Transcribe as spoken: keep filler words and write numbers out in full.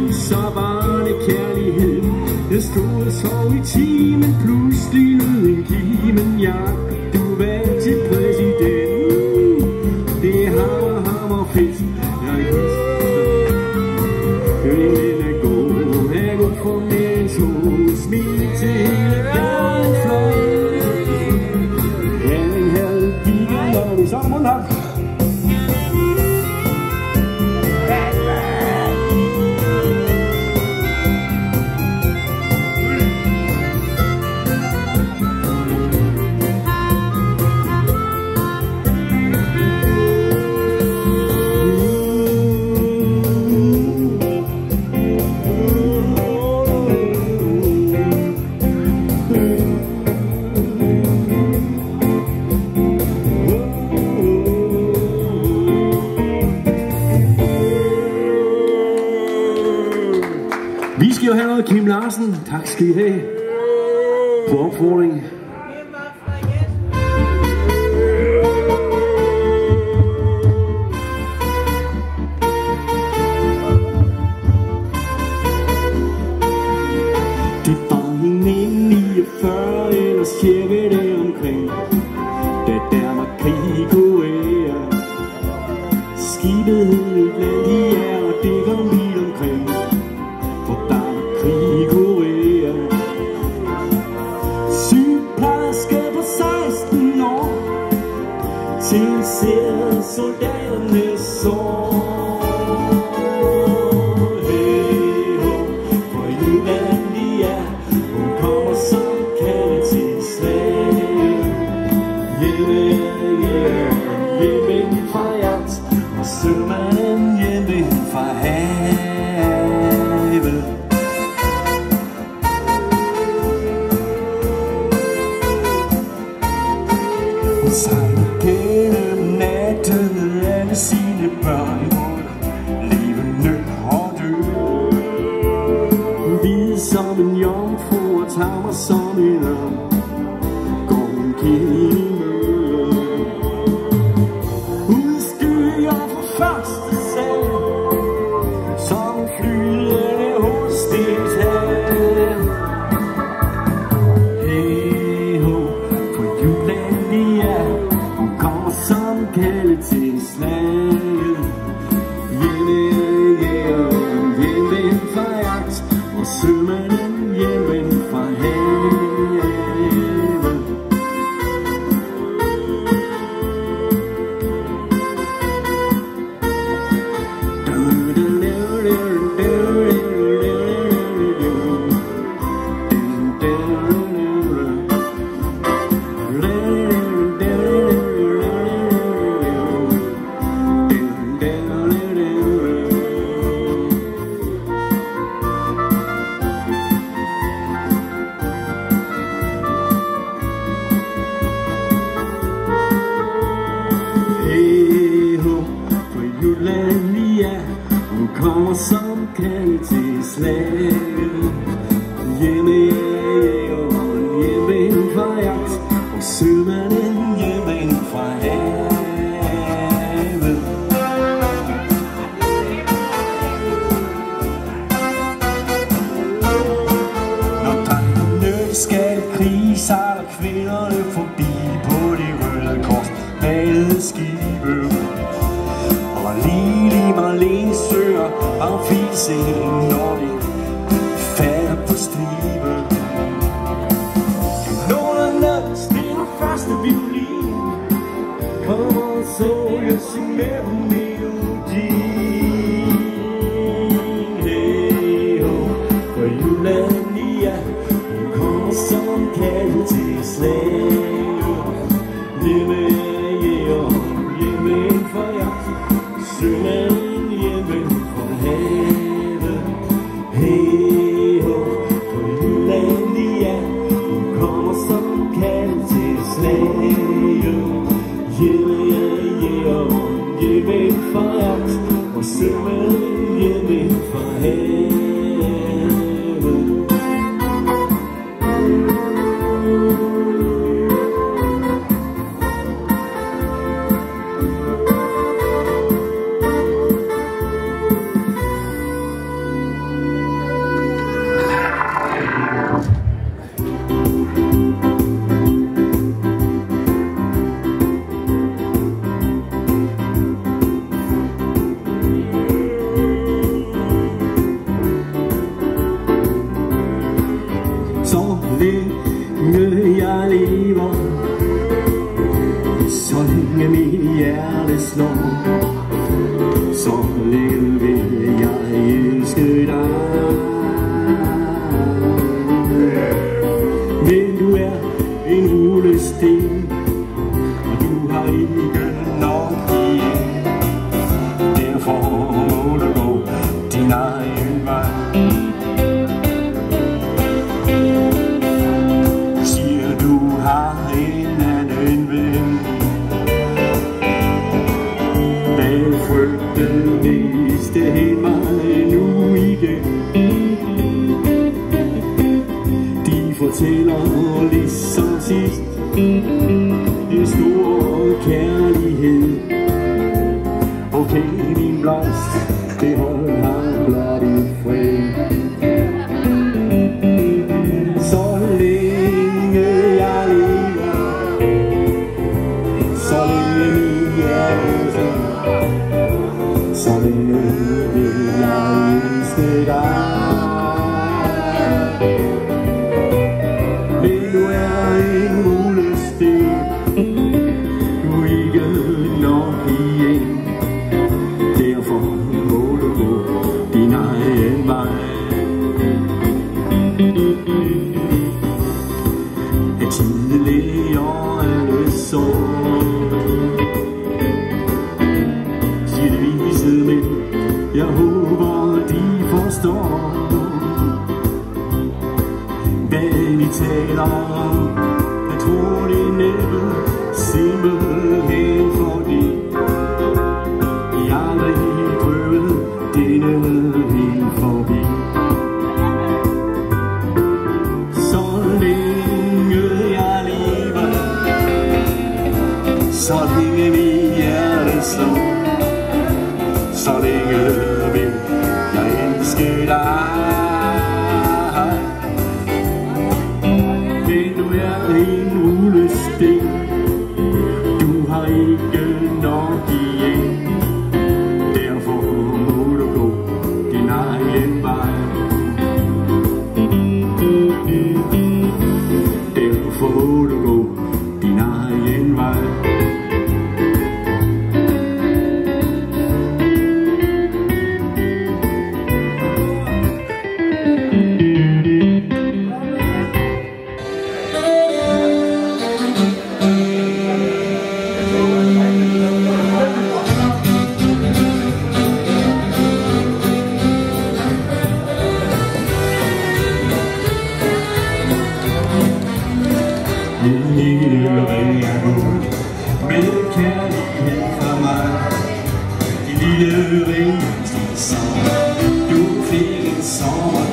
så var det kærlighed. Jeg stod og sov i timen, pludselig lød en kimen. Jak, du valgte til præsident. Det er hammer, hammer fedt. Jeg er gift. Kølingen er god, er god for mere end to. Smil til hele verden fløj. Herring, herring, gik og vi så er munden her. Vi skal jo have noget Kim Larsen. Tak skal I have. På opfordring. Det var i nitten niogfyrre eller cirka der omkring, da der var krig i Korea. Skibet hed et land i jer, og det kom vidt omkring, for der var krig i Korea. Sygeplejerske på seksten år tilserede soldaternes sår. Hey ho, for Jylland de er, hun kommer som kaldet til slag. Hjemme, hjemme, hjemme fra jagt, og sømanden hjemme fra havet. Hun sejler gennem natten med alle sine børn, levende og døde. Hvid som en jomfru og tammer som en ørn, går hun kende i møde. Udstyrer fra første sal, som flydende hovedstenshav. Hey ho, for Jylland de er, hun kommer som kaldet til slaget. Hjemme, yeah, hjemme fra jagt, og sømanden hjemme fra havet. Hun kommer som kaldet til slaget. Hjemme, hjemme, hjemme fra jagt, og sømanden hjemme fra havet. Når drengene skal krige, sejler kvinderne forbi på de røde kors bag skibe. Og Lili Marlene søger og filselen, når de falder på stribe. Kanonerne spiller første violin, kommer så jeg synger en melodi. Hey ho, for Jylland ja, hun kommer som kaldet til slaget. Hjemme, yeah, hjemme fra jagt, sømanden hjemme fra havet. Hey ho, for Jylland ja, hun kommer som kaldet til slaget. Hjemme, yeah, hjemme længe jeg lever, så længe mit hjerte slår, så længe vil jeg elske dig. Men du er en rulesten, og du har ikke nok igen. Derfor må du gå din egen vej. Du siger du har en anden ven, men frygten viste hen mig nu igen. De fortæller ligesom sidst en stor kærlighed. Okay, min blomst, behold ham blot i fred. Så længe jeg lever, så længe min hjerte, så længe vil jeg elske dig. Men du er en rulesten, du er ikke nok igen. Derfor må du gå din egen vej. At tiden læger alle sår, siger de vise mænd, jeg håber de forstår hvad vi taler om. Jeg tror det er næppe simpelthen fordi jeg aldrig prøvede denne helt forbi. Så længe jeg lever, så længe mit hjerte slår, så længe vil jeg elske dig. Men du er en rulesten, du har ikke nok igen. Derfor må du gå din egen vej. Derfor må du gå din egen vej. En lille ring med kærlighed fra mig. En lille ring, som du fik en sommer.